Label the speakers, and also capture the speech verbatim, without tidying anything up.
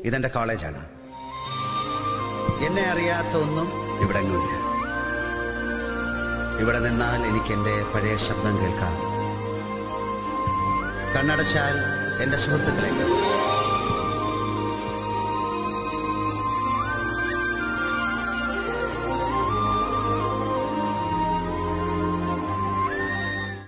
Speaker 1: ഇതെന്റെ കോളേജാണ്. എന്നെ അറിയാത്ത ഒന്നും ഇവിടെങ്ങുമില്ല. ഇവിടെ നിന്നാൽ എനിക്ക് എന്റെ പഴയ ശബ്ദം കേൾക്കാം. കണ്ണടച്ചാൽ എന്റെ സുഹൃത്തുക്കളെ കേൾക്കാം.